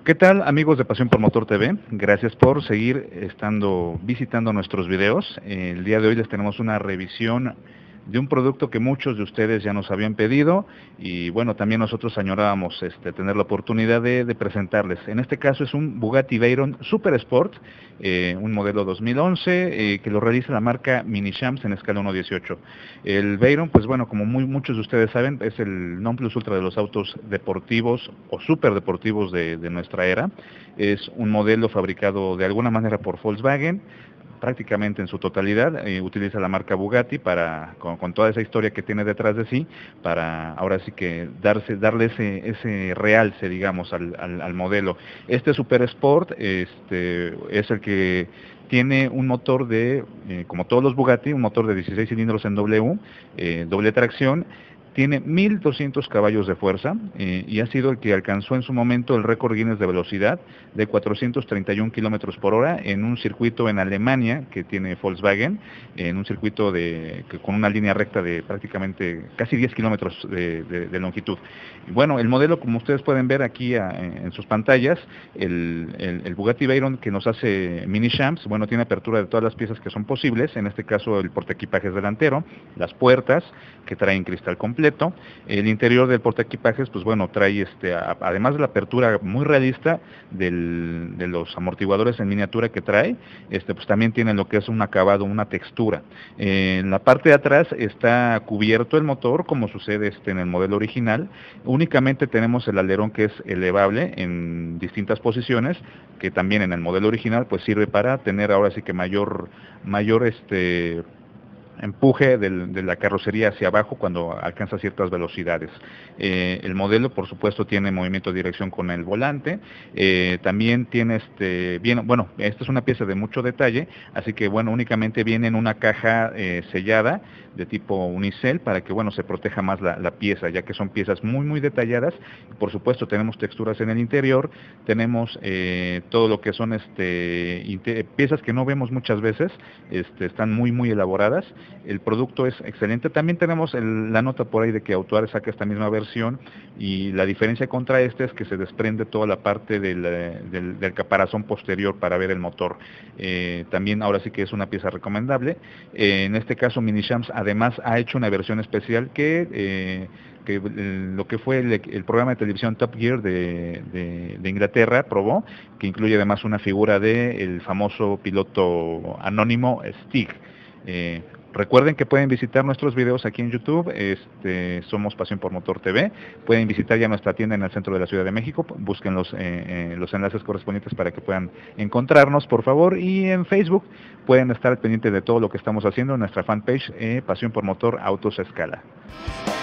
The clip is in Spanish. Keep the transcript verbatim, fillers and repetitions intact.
¿Qué tal, amigos de Pasión por Motor T V? Gracias por seguir estando visitando nuestros videos. El día de hoy les tenemos una revisión de un producto que muchos de ustedes ya nos habían pedido y bueno, también nosotros añorábamos este, tener la oportunidad de, de presentarles. En este caso es un Bugatti Veyron Super Sport, eh, un modelo dos mil once eh, que lo realiza la marca Mini Champs en escala uno dieciocho. El Veyron, pues bueno, como muy, muchos de ustedes saben, es el non plus ultra de los autos deportivos o super deportivos de, de nuestra era. Es un modelo fabricado de alguna manera por Volkswagen, prácticamente en su totalidad, eh, utiliza la marca Bugatti para, con, con toda esa historia que tiene detrás de sí, para ahora sí que darse, darle ese, ese realce, digamos, al, al, al modelo. Este Super Sport este, es el que tiene un motor de, eh, como todos los Bugatti, un motor de dieciséis cilindros en W, eh, doble tracción. Tiene mil doscientos caballos de fuerza eh, y ha sido el que alcanzó en su momento el récord Guinness de velocidad de cuatrocientos treinta y un kilómetros por hora en un circuito en Alemania que tiene Volkswagen, en un circuito de, que, con una línea recta de prácticamente casi diez kilómetros de, de, de longitud. Y bueno, el modelo, como ustedes pueden ver aquí a, en sus pantallas, el, el, el Bugatti Veyron que nos hace Mini Champs, bueno, tiene apertura de todas las piezas que son posibles, en este caso el portaequipajes delantero, las puertas que traen cristal completo. El interior del portaequipajes, pues bueno, trae este, a, además de la apertura muy realista del, de los amortiguadores en miniatura que trae, este, pues también tiene lo que es un acabado, una textura. Eh, en la parte de atrás está cubierto el motor, como sucede este, en el modelo original. Únicamente tenemos el alerón que es elevable en distintas posiciones, que también en el modelo original pues sirve para tener ahora sí que mayor, mayor este, empuje del, de la carrocería hacia abajo cuando alcanza ciertas velocidades. Eh, el modelo, por supuesto, tiene movimiento de dirección con el volante. Eh, también tiene, este, bien, bueno, esta es una pieza de mucho detalle, así que, bueno, únicamente viene en una caja eh, sellada de tipo unicel para que, bueno, se proteja más la, la pieza, ya que son piezas muy, muy detalladas. Por supuesto, tenemos texturas en el interior, tenemos eh, todo lo que son este, piezas que no vemos muchas veces, este, están muy, muy elaboradas. El producto es excelente. También tenemos el, la nota por ahí de que Autuar saca esta misma versión y la diferencia contra este es que se desprende toda la parte del, del, del caparazón posterior para ver el motor. Eh, también ahora sí que es una pieza recomendable. Eh, en este caso Mini Champs además ha hecho una versión especial que... Eh, que eh, lo que fue el, el programa de televisión Top Gear de, de, de Inglaterra probó, que incluye además una figura del famoso piloto anónimo Stig. Eh, Recuerden que pueden visitar nuestros videos aquí en YouTube, este, somos Pasión por Motor T V, pueden visitar ya nuestra tienda en el centro de la Ciudad de México, busquen los, eh, eh, los enlaces correspondientes para que puedan encontrarnos, por favor, y en Facebook pueden estar pendientes de todo lo que estamos haciendo en nuestra fanpage, eh, Pasión por Motor Autos a Escala.